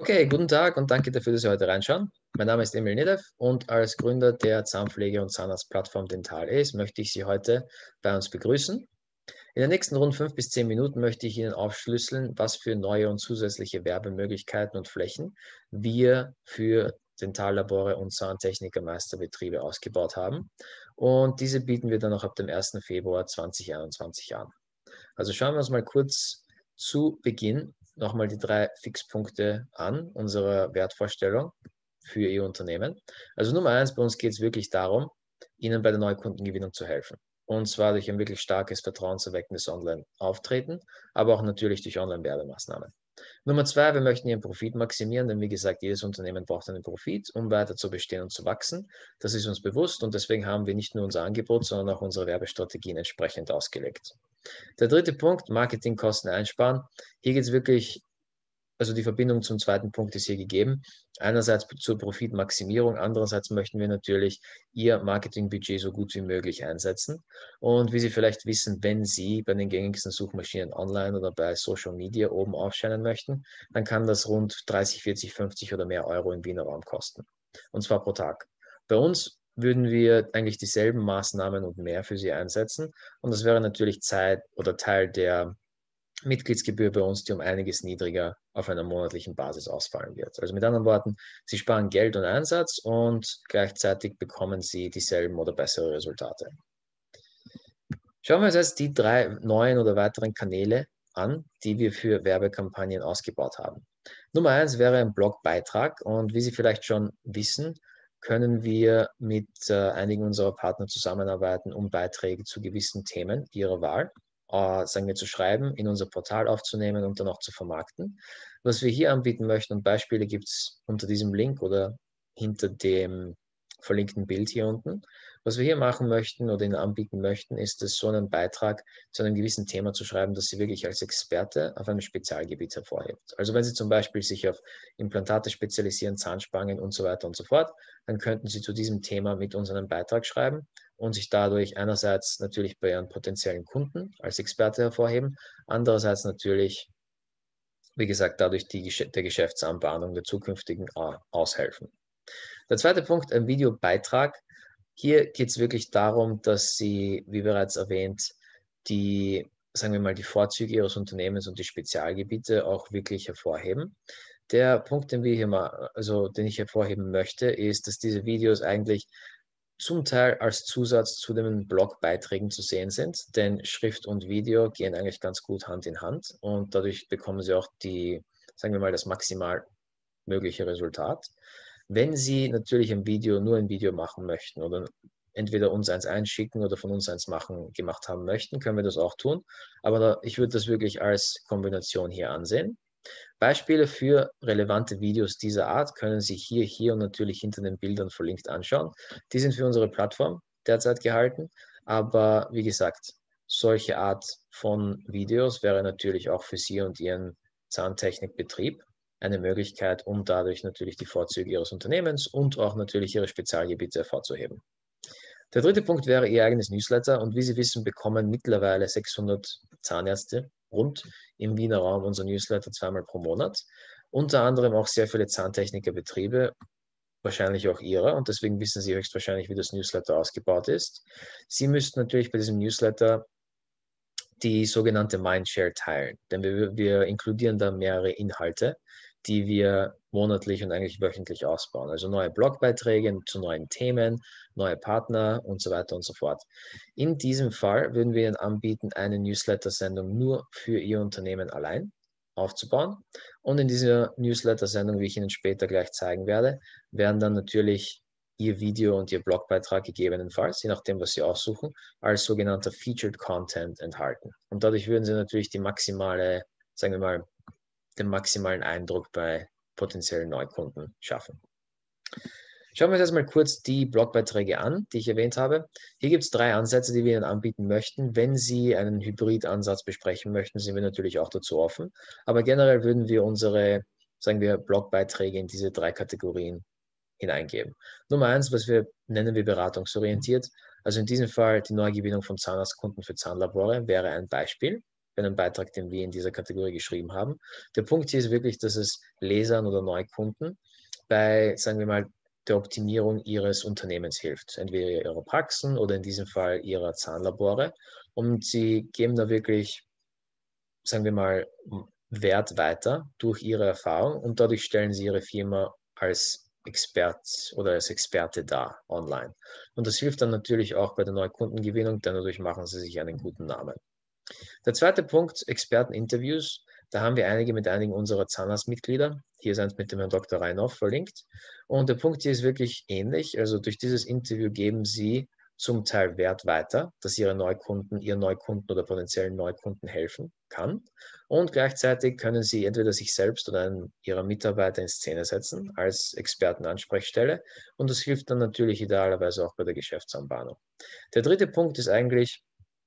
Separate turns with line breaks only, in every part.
Okay, guten Tag und danke dafür, dass Sie heute reinschauen. Mein Name ist Emil Nedev und als Gründer der Zahnpflege- und Zahnarztplattform Dental Ace möchte ich Sie heute bei uns begrüßen. In den nächsten rund 5 bis 10 Minuten möchte ich Ihnen aufschlüsseln, was für neue und zusätzliche Werbemöglichkeiten und Flächen wir für Dentallabore und Zahntechniker-Meisterbetriebe ausgebaut haben. Und diese bieten wir dann auch ab dem 1. Februar 2021 an. Also schauen wir uns mal kurz zu Beginn nochmal die 3 Fixpunkte an unserer Wertvorstellung für Ihr Unternehmen. Also Nummer 1, bei uns geht es wirklich darum, Ihnen bei der Neukundengewinnung zu helfen. Und zwar durch ein wirklich starkes, vertrauenserweckendes Online-Auftreten, aber auch natürlich durch Online-Werbemaßnahmen. Nummer 2, wir möchten Ihren Profit maximieren, denn wie gesagt, jedes Unternehmen braucht einen Profit, um weiter zu bestehen und zu wachsen. Das ist uns bewusst und deswegen haben wir nicht nur unser Angebot, sondern auch unsere Werbestrategien entsprechend ausgelegt. Der dritte Punkt, Marketingkosten einsparen. Hier geht es wirklich, also die Verbindung zum zweiten Punkt ist hier gegeben. Einerseits zur Profitmaximierung, andererseits möchten wir natürlich Ihr Marketingbudget so gut wie möglich einsetzen. Und wie Sie vielleicht wissen, wenn Sie bei den gängigsten Suchmaschinen online oder bei Social Media oben aufscheinen möchten, dann kann das rund 30, 40, 50 oder mehr Euro im Wiener Raum kosten. Und zwar pro Tag. Bei uns würden wir eigentlich dieselben Maßnahmen und mehr für Sie einsetzen. Und das wäre natürlich Zeit oder Teil der Mitgliedsgebühr bei uns, die um einiges niedriger auf einer monatlichen Basis ausfallen wird. Also mit anderen Worten, Sie sparen Geld und Einsatz und gleichzeitig bekommen Sie dieselben oder bessere Resultate. Schauen wir uns jetzt die 3 neuen oder weiteren Kanäle an, die wir für Werbekampagnen ausgebaut haben. Nummer 1 wäre ein Blogbeitrag und wie Sie vielleicht schon wissen, können wir mit einigen unserer Partner zusammenarbeiten, um Beiträge zu gewissen Themen Ihrer Wahl, sagen wir, zu schreiben, in unser Portal aufzunehmen und dann auch zu vermarkten. Was wir hier anbieten möchten, und Beispiele gibt es unter diesem Link oder hinter dem verlinkten Bild hier unten. Was wir hier machen möchten oder Ihnen anbieten möchten, ist es, so einen Beitrag zu einem gewissen Thema zu schreiben, das Sie wirklich als Experte auf einem Spezialgebiet hervorhebt. Also wenn Sie zum Beispiel sich auf Implantate spezialisieren, Zahnspangen und so weiter und so fort, dann könnten Sie zu diesem Thema mit uns einen Beitrag schreiben und sich dadurch einerseits natürlich bei Ihren potenziellen Kunden als Experte hervorheben, andererseits natürlich, wie gesagt, dadurch der Geschäftsanbahnung der zukünftigen aushelfen. Der zweite Punkt, ein Videobeitrag. Hier geht es wirklich darum, dass Sie, wie bereits erwähnt, die, sagen wir mal, die Vorzüge Ihres Unternehmens und die Spezialgebiete auch wirklich hervorheben. Der Punkt, den wir hier mal, also den ich hervorheben möchte, ist, dass diese Videos eigentlich zum Teil als Zusatz zu den Blogbeiträgen zu sehen sind, denn Schrift und Video gehen eigentlich ganz gut Hand in Hand und dadurch bekommen Sie auch die, sagen wir mal, das maximal mögliche Resultat. Wenn Sie natürlich nur ein Video machen möchten oder entweder uns eins einschicken oder von uns eins gemacht haben möchten, können wir das auch tun. Aber ich würde das wirklich als Kombination hier ansehen. Beispiele für relevante Videos dieser Art können Sie hier und natürlich hinter den Bildern verlinkt anschauen. Die sind für unsere Plattform derzeit gehalten, aber wie gesagt, solche Art von Videos wäre natürlich auch für Sie und Ihren Zahntechnikbetrieb eine Möglichkeit, um dadurch natürlich die Vorzüge Ihres Unternehmens und auch natürlich Ihre Spezialgebiete hervorzuheben. Der dritte Punkt wäre Ihr eigenes Newsletter und wie Sie wissen, bekommen mittlerweile 600 Zahnärzte rund im Wiener Raum unser Newsletter zweimal pro Monat. Unter anderem auch sehr viele Zahntechnikerbetriebe, wahrscheinlich auch Ihre und deswegen wissen Sie höchstwahrscheinlich, wie das Newsletter ausgebaut ist. Sie müssten natürlich bei diesem Newsletter die sogenannte Mindshare teilen, denn wir inkludieren da mehrere Inhalte, die wir monatlich und eigentlich wöchentlich ausbauen. Also neue Blogbeiträge zu neuen Themen, neue Partner und so weiter und so fort. In diesem Fall würden wir Ihnen anbieten, eine Newsletter-Sendung nur für Ihr Unternehmen allein aufzubauen. Und in dieser Newsletter-Sendung, wie ich Ihnen später gleich zeigen werde, werden dann natürlich Ihr Video und Ihr Blogbeitrag gegebenenfalls, je nachdem, was Sie aussuchen, als sogenannter Featured Content enthalten. Und dadurch würden Sie natürlich die maximale, sagen wir mal, den maximalen Eindruck bei potenziellen Neukunden schaffen. Schauen wir uns jetzt mal kurz die Blogbeiträge an, die ich erwähnt habe. Hier gibt es 3 Ansätze, die wir Ihnen anbieten möchten. Wenn Sie einen Hybridansatz besprechen möchten, sind wir natürlich auch dazu offen. Aber generell würden wir unsere, sagen wir, Blogbeiträge in diese 3 Kategorien hineingeben. Nummer 1, was wir nennen wir beratungsorientiert. Also in diesem Fall die Neugewinnung von Zahnarztkunden für Zahnlabore wäre ein Beispiel. bei einem Beitrag, den wir in dieser Kategorie geschrieben haben. Der Punkt hier ist wirklich, dass es Lesern oder Neukunden bei, sagen wir mal, der Optimierung ihres Unternehmens hilft. Entweder ihrer Praxen oder in diesem Fall ihrer Zahnlabore. Und sie geben da wirklich, sagen wir mal, Wert weiter durch ihre Erfahrung und dadurch stellen sie ihre Firma als Expert oder als Experte dar online. Und das hilft dann natürlich auch bei der Neukundengewinnung, denn dadurch machen sie sich einen guten Namen. Der zweite Punkt, Experteninterviews. Da haben wir einige mit einigen unserer Zahnarztmitglieder. Hier sind mit dem Herrn Dr. Reinhoff verlinkt. Und der Punkt hier ist wirklich ähnlich. Also durch dieses Interview geben Sie zum Teil Wert weiter, dass Ihren Neukunden oder potenziellen Neukunden helfen kann. Und gleichzeitig können Sie entweder sich selbst oder einen Ihrer Mitarbeiter in Szene setzen als Expertenansprechstelle. Und das hilft dann natürlich idealerweise auch bei der Geschäftsanbahnung. Der dritte Punkt ist eigentlich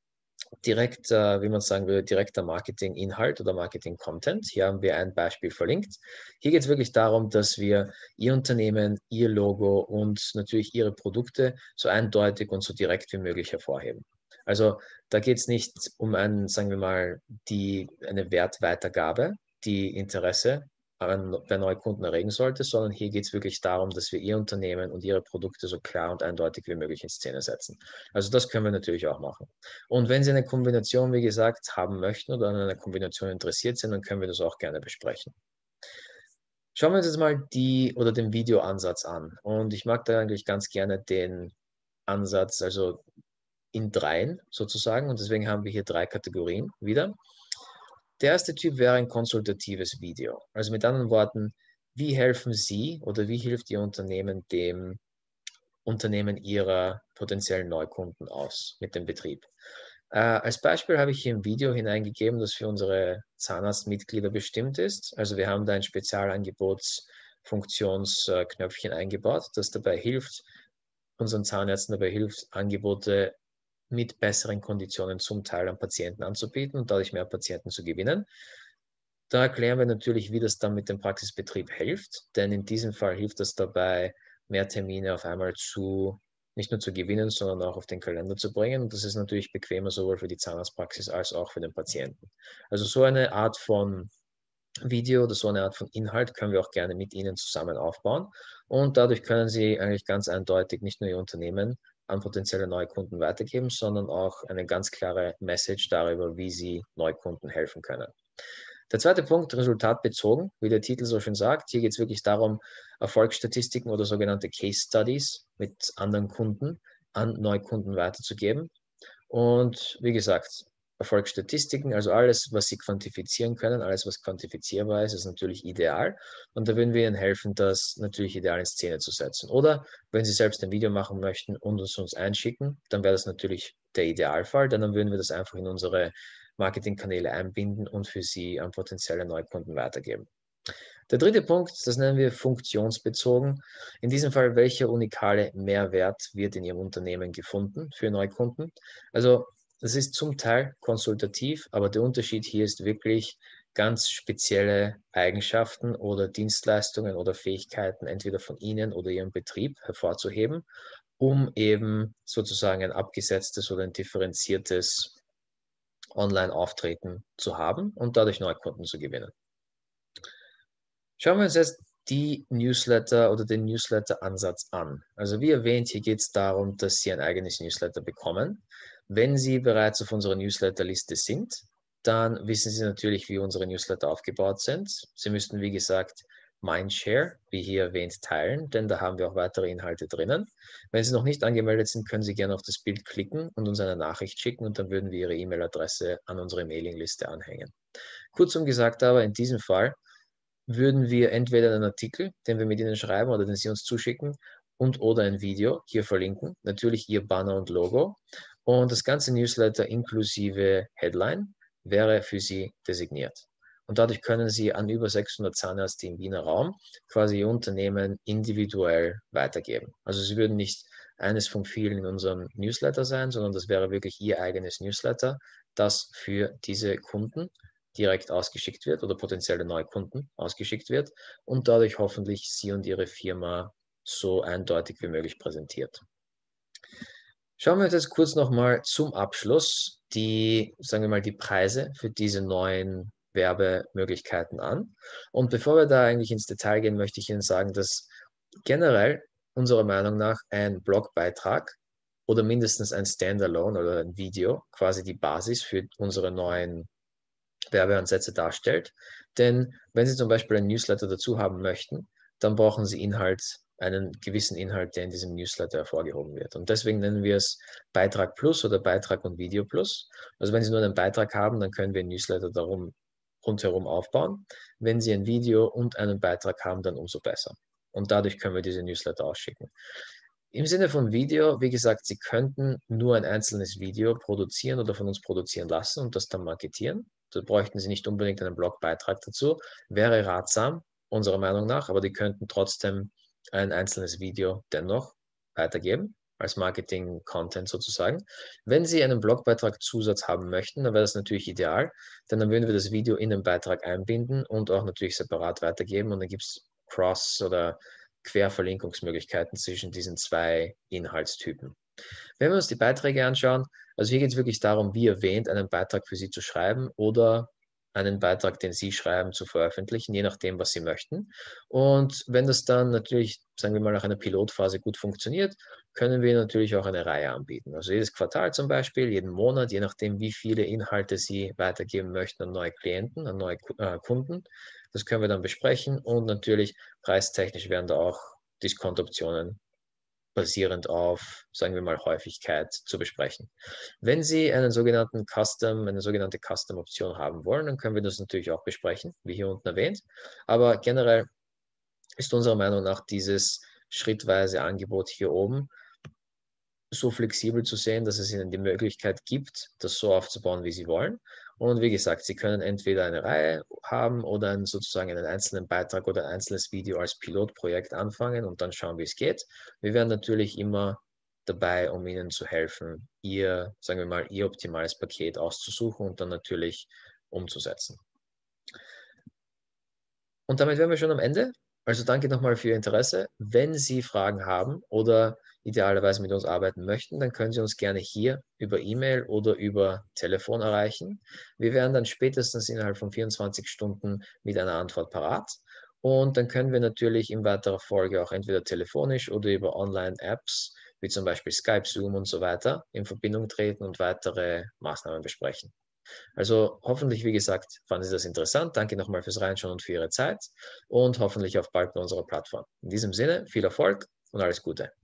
direkt, wie man sagen würde, direkter Marketing-Inhalt oder Marketing-Content. Hier haben wir ein Beispiel verlinkt. Hier geht es wirklich darum, dass wir Ihr Unternehmen, Ihr Logo und natürlich Ihre Produkte so eindeutig und so direkt wie möglich hervorheben. Also da geht es nicht um sagen wir mal, eine Wertweitergabe, die Interesse bei Neukunden erregen sollte, sondern hier geht es wirklich darum, dass wir Ihr Unternehmen und Ihre Produkte so klar und eindeutig wie möglich in Szene setzen. Also das können wir natürlich auch machen. Und wenn Sie eine Kombination, wie gesagt, haben möchten oder an einer Kombination interessiert sind, dann können wir das auch gerne besprechen. Schauen wir uns jetzt mal den Videoansatz an. Und ich mag da eigentlich ganz gerne den Ansatz, also in dreien sozusagen. Und deswegen haben wir hier 3 Kategorien wieder. Der erste Typ wäre ein konsultatives Video. Also mit anderen Worten, wie helfen Sie oder wie hilft Ihr Unternehmen dem Unternehmen Ihrer potenziellen Neukunden aus mit dem Betrieb? Als Beispiel habe ich hier ein Video hineingegeben, das für unsere Zahnarztmitglieder bestimmt ist. Also wir haben da ein Spezialangebotsfunktionsknöpfchen eingebaut, das dabei hilft, unseren Zahnärzten dabei hilft, Angebote mit besseren Konditionen zum Teil an Patienten anzubieten und dadurch mehr Patienten zu gewinnen. Da erklären wir natürlich, wie das dann mit dem Praxisbetrieb hilft, denn in diesem Fall hilft das dabei, mehr Termine auf einmal nicht nur zu gewinnen, sondern auch auf den Kalender zu bringen. Und das ist natürlich bequemer sowohl für die Zahnarztpraxis als auch für den Patienten. Also so eine Art von Video oder so eine Art von Inhalt können wir auch gerne mit Ihnen zusammen aufbauen. Und dadurch können Sie eigentlich ganz eindeutig nicht nur Ihr Unternehmen an potenzielle Neukunden weitergeben, sondern auch eine ganz klare Message darüber, wie Sie Neukunden helfen können. Der zweite Punkt, resultatbezogen, wie der Titel so schön sagt. Hier geht es wirklich darum, Erfolgsstatistiken oder sogenannte Case Studies mit anderen Kunden an Neukunden weiterzugeben. Und wie gesagt, Erfolgsstatistiken, also alles, was Sie quantifizieren können, alles, was quantifizierbar ist, ist natürlich ideal. Und da würden wir Ihnen helfen, das natürlich ideal in Szene zu setzen. Oder wenn Sie selbst ein Video machen möchten und es uns einschicken, dann wäre das natürlich der Idealfall, denn dann würden wir das einfach in unsere Marketingkanäle einbinden und für Sie an potenzielle Neukunden weitergeben. Der dritte Punkt, das nennen wir funktionsbezogen. In diesem Fall, welcher unikale Mehrwert wird in Ihrem Unternehmen gefunden für Neukunden? Also das ist zum Teil konsultativ, aber der Unterschied hier ist wirklich ganz spezielle Eigenschaften oder Dienstleistungen oder Fähigkeiten entweder von Ihnen oder Ihrem Betrieb hervorzuheben, um eben sozusagen ein abgesetztes oder ein differenziertes Online-Auftreten zu haben und dadurch Neukunden zu gewinnen. Schauen wir uns jetzt die Newsletter oder den Newsletter-Ansatz an. Also wie erwähnt, hier geht es darum, dass Sie ein eigenes Newsletter bekommen. Wenn Sie bereits auf unserer Newsletter-Liste sind, dann wissen Sie natürlich, wie unsere Newsletter aufgebaut sind. Sie müssten, wie gesagt, Mindshare, wie hier erwähnt, teilen, denn da haben wir auch weitere Inhalte drinnen. Wenn Sie noch nicht angemeldet sind, können Sie gerne auf das Bild klicken und uns eine Nachricht schicken und dann würden wir Ihre E-Mail-Adresse an unsere Mailingliste anhängen. Kurzum gesagt aber, in diesem Fall würden wir entweder einen Artikel, den wir mit Ihnen schreiben oder den Sie uns zuschicken und oder ein Video hier verlinken, natürlich Ihr Banner und Logo und das ganze Newsletter inklusive Headline wäre für Sie designiert. Und dadurch können Sie an über 600 Zahnärzte im Wiener Raum quasi Ihr Unternehmen individuell weitergeben. Also Sie würden nicht eines von vielen in unserem Newsletter sein, sondern das wäre wirklich Ihr eigenes Newsletter, das für diese Kunden direkt ausgeschickt wird oder potenzielle Neukunden ausgeschickt wird und dadurch hoffentlich Sie und Ihre Firma so eindeutig wie möglich präsentiert. Schauen wir uns jetzt kurz nochmal zum Abschluss die, sagen wir mal, die Preise für diese neuen Werbemöglichkeiten an. Und bevor wir da eigentlich ins Detail gehen, möchte ich Ihnen sagen, dass generell unserer Meinung nach ein Blogbeitrag oder mindestens ein Standalone oder ein Video quasi die Basis für unsere neuen Werbeansätze darstellt. Denn wenn Sie zum Beispiel ein Newsletter dazu haben möchten, dann brauchen Sie Inhalt, einen gewissen Inhalt, der in diesem Newsletter hervorgehoben wird. Und deswegen nennen wir es Beitrag Plus oder Beitrag und Video Plus. Also wenn Sie nur einen Beitrag haben, dann können wir ein Newsletter darum rundherum aufbauen. Wenn Sie ein Video und einen Beitrag haben, dann umso besser. Und dadurch können wir diese Newsletter ausschicken. Im Sinne von Video, wie gesagt, Sie könnten nur ein einzelnes Video produzieren oder von uns produzieren lassen und das dann marketieren. Da bräuchten Sie nicht unbedingt einen Blogbeitrag dazu. Wäre ratsam, unserer Meinung nach, aber die könnten trotzdem ein einzelnes Video dennoch weitergeben, als Marketing-Content sozusagen. Wenn Sie einen Blogbeitrag Zusatz haben möchten, dann wäre das natürlich ideal, denn dann würden wir das Video in den Beitrag einbinden und auch natürlich separat weitergeben und dann gibt es Cross- oder Querverlinkungsmöglichkeiten zwischen diesen zwei Inhaltstypen. Wenn wir uns die Beiträge anschauen, also hier geht es wirklich darum, wie erwähnt, einen Beitrag für Sie zu schreiben oder einen Beitrag, den Sie schreiben, zu veröffentlichen, je nachdem, was Sie möchten. Und wenn das dann natürlich, sagen wir mal, nach einer Pilotphase gut funktioniert, können wir natürlich auch eine Reihe anbieten. Also jedes Quartal zum Beispiel, jeden Monat, je nachdem, wie viele Inhalte Sie weitergeben möchten an neue Klienten, an neue Kunden. Das können wir dann besprechen und natürlich preistechnisch werden da auch Diskontoptionen basierend auf, sagen wir mal, Häufigkeit zu besprechen. Wenn Sie eine sogenannte Custom-Option haben wollen, dann können wir das natürlich auch besprechen, wie hier unten erwähnt. Aber generell ist unserer Meinung nach dieses schrittweise Angebot hier oben so flexibel zu sehen, dass es Ihnen die Möglichkeit gibt, das so aufzubauen, wie Sie wollen. Und wie gesagt, Sie können entweder eine Reihe haben oder sozusagen einen einzelnen Beitrag oder ein einzelnes Video als Pilotprojekt anfangen und dann schauen, wie es geht. Wir wären natürlich immer dabei, um Ihnen zu helfen, sagen wir mal, Ihr optimales Paket auszusuchen und dann natürlich umzusetzen. Und damit wären wir schon am Ende. Also danke nochmal für Ihr Interesse. Wenn Sie Fragen haben oder idealerweise mit uns arbeiten möchten, dann können Sie uns gerne hier über E-Mail oder über Telefon erreichen. Wir wären dann spätestens innerhalb von 24 Stunden mit einer Antwort parat. Und dann können wir natürlich in weiterer Folge auch entweder telefonisch oder über Online-Apps, wie zum Beispiel Skype, Zoom und so weiter, in Verbindung treten und weitere Maßnahmen besprechen. Also hoffentlich, wie gesagt, fanden Sie das interessant. Danke nochmal fürs Reinschauen und für Ihre Zeit und hoffentlich auf bald bei unserer Plattform. In diesem Sinne, viel Erfolg und alles Gute.